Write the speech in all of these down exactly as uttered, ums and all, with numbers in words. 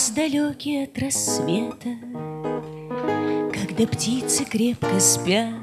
Час далекий от рассвета, когда птицы крепко спят,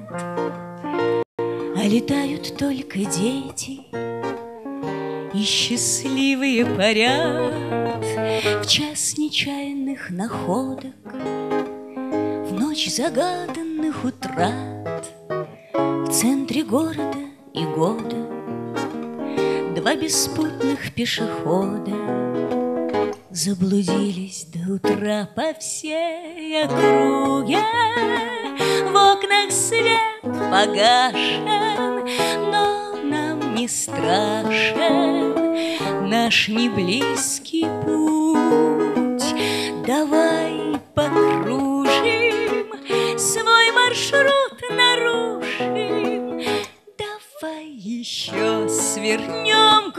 а летают только дети, и счастливые парят. В час нечаянных находок, в ночь загаданных утрат, в центре города и года два беспутных пешехода заблудились до утра по всей округе. В окнах свет погашен, но нам не страшен наш неблизкий путь. Давай покружим, свой маршрут нарушим, давай еще свернем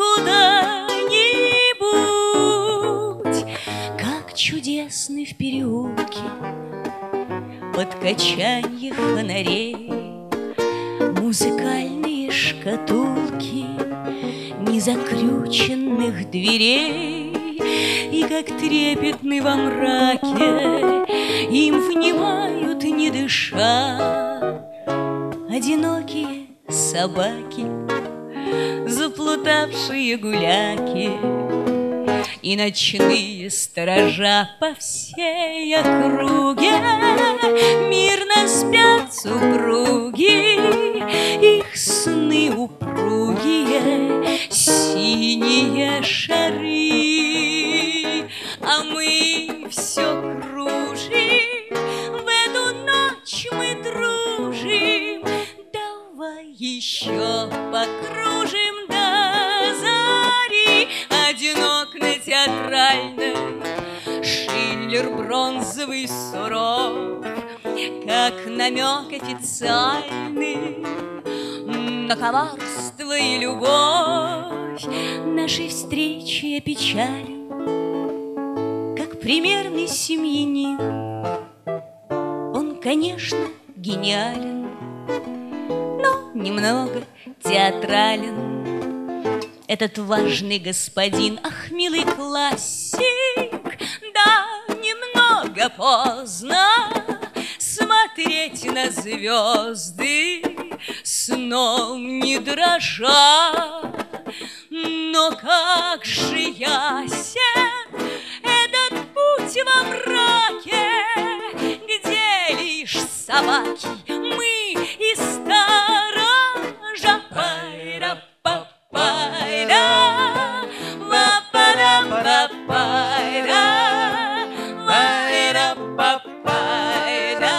куда-нибудь. Как чудесны в переулке под качанье фонарей музыкальные шкатулки незакрюченных дверей, и как трепетны во мраке им внимают, не дыша, одинокие собаки, заплутавшие гуляки и ночные сторожа по всей округе. Мирно спят супруги, их сны упругие, синие шары, а мы все кружим, в эту ночь мы дружим. Давай еще покружим до зари, одинок на театральной, Шиллер бронзовый суров, как намек официальный на коварство и любовь. Нашей встречи опечален, как примерный семьянин. Он, конечно, гениален, но немного театрален. Этот важный господин, ах, милый классик, да, немного поздно смотреть на звезды, сном не дрожа. Но как же ясен этот путь во мраке, где лишь собаки, мы и сторожа. Пайра-па-пайра, ва-па-ра-па-пайра, вайра-па-пайра.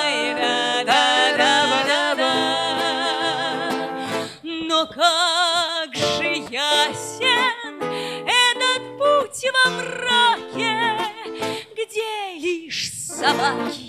Но как же ясен этот путь во мраке, где лишь собаки,